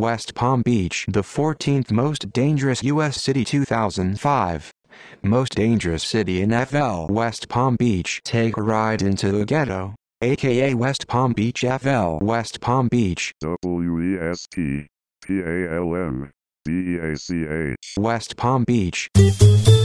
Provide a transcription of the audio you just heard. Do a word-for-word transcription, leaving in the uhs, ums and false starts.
West Palm Beach. The fourteenth most dangerous U S city two thousand five. Most dangerous city in F L West Palm Beach. Take a ride into the ghetto, aka West Palm Beach F L West Palm Beach. W E S T P A L M B E A C H West Palm Beach.